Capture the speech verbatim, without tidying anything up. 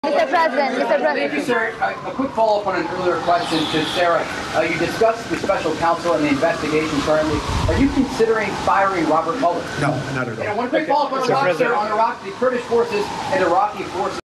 Mister President, Mister President. Thank you, sir. A, a quick follow-up on an earlier question to Sarah. Uh, you discussed the special counsel and the investigation currently. Are you considering firing Robert Mueller? No, not at all. And one quick follow-up on Iraq, sir. On Iraq, the Kurdish forces and Iraqi forces